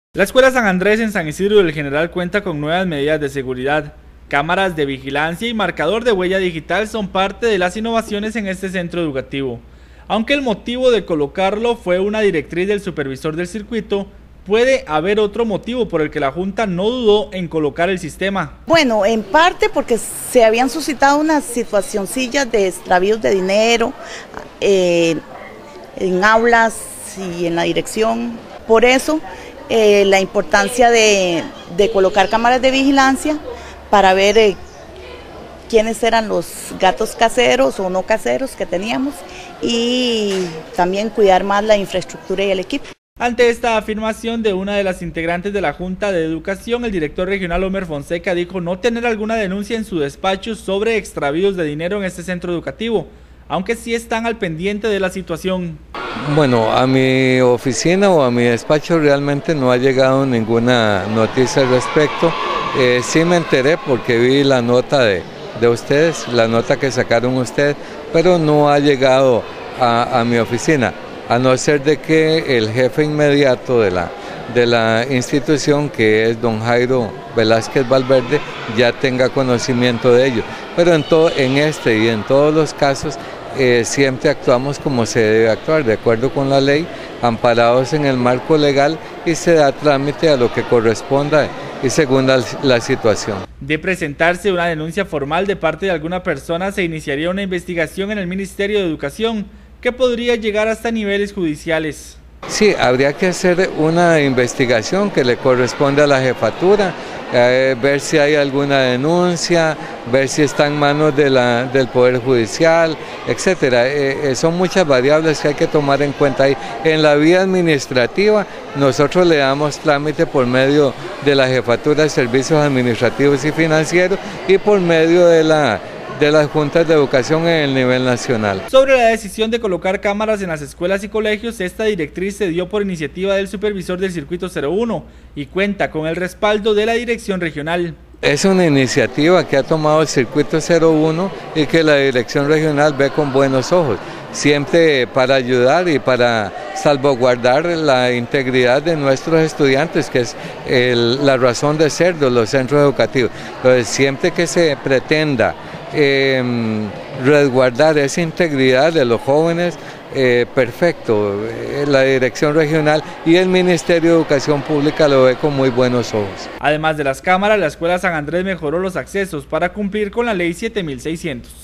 La Escuela San Andrés en San Isidro del General cuenta con nuevas medidas de seguridad. Cámaras de vigilancia y marcador de huella digital son parte de las innovaciones en este centro educativo. Aunque el motivo de colocarlo fue una directriz del supervisor del circuito, puede haber otro motivo por el que la Junta no dudó en colocar el sistema. Bueno, en parte porque se habían suscitado unas situacioncillas de extravíos de dinero en aulas y en la dirección. Por eso la importancia de colocar cámaras de vigilancia para ver quiénes eran los gatos caseros o no caseros que teníamos y también cuidar más la infraestructura y el equipo. Ante esta afirmación de una de las integrantes de la Junta de Educación, el director regional Homer Fonseca dijo no tener alguna denuncia en su despacho sobre extravíos de dinero en este centro educativo, aunque sí están al pendiente de la situación. Bueno, a mi oficina o a mi despacho realmente no ha llegado ninguna noticia al respecto. Sí me enteré porque vi la nota de ustedes, la nota que sacaron ustedes, pero no ha llegado a mi oficina, a no ser de que el jefe inmediato de la institución, que es don Jairo Velázquez Valverde, ya tenga conocimiento de ello. Pero en este y en todos los casos, siempre actuamos como se debe actuar, de acuerdo con la ley, amparados en el marco legal, y se da trámite a lo que corresponda y según la situación. De presentarse una denuncia formal de parte de alguna persona, se iniciaría una investigación en el Ministerio de Educación, que podría llegar hasta niveles judiciales. Sí, habría que hacer una investigación que le corresponde a la jefatura, ver si hay alguna denuncia, ver si está en manos del Poder Judicial, etcétera. Son muchas variables que hay que tomar en cuenta ahí. En la vía administrativa, nosotros le damos trámite por medio de la Jefatura de Servicios Administrativos y Financieros y por medio de las juntas de educación en el nivel nacional. Sobre la decisión de colocar cámaras en las escuelas y colegios, esta directriz se dio por iniciativa del supervisor del Circuito 01 y cuenta con el respaldo de la dirección regional. Es una iniciativa que ha tomado el Circuito 01 y que la dirección regional ve con buenos ojos, siempre para ayudar y para salvaguardar la integridad de nuestros estudiantes, que es la razón de ser de los centros educativos. Entonces, siempre que se pretenda resguardar esa integridad de los jóvenes, perfecto, la dirección regional y el Ministerio de Educación Pública lo ve con muy buenos ojos. Además de las cámaras, la Escuela San Andrés mejoró los accesos para cumplir con la Ley 7600.